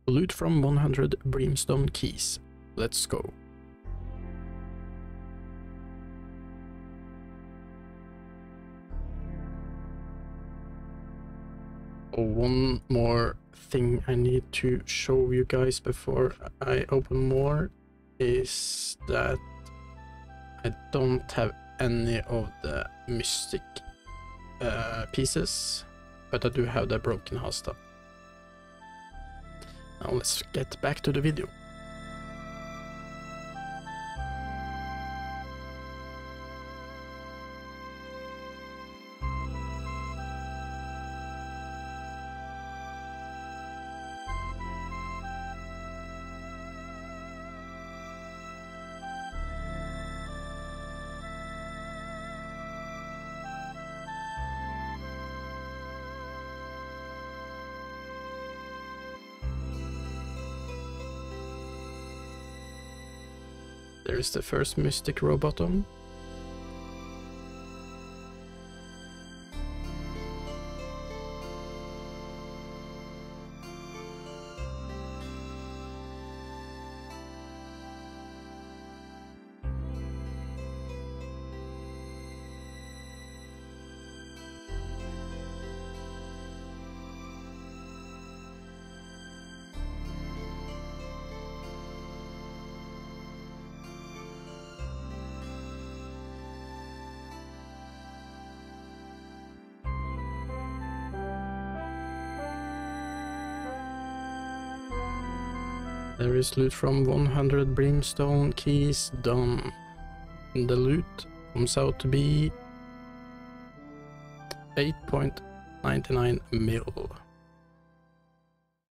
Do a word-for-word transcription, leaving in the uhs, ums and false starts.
Loot from one hundred Brimstone Keys. Let's go. One more thing I need to show you guys before I open more is that I don't have any of the mystic uh, pieces, but I do have the broken Hasta. Now let's get back to the video. There is the first mystic row bottom. There is loot from one hundred Brimstone Keys done. The loot comes out to be eight point nine nine mil.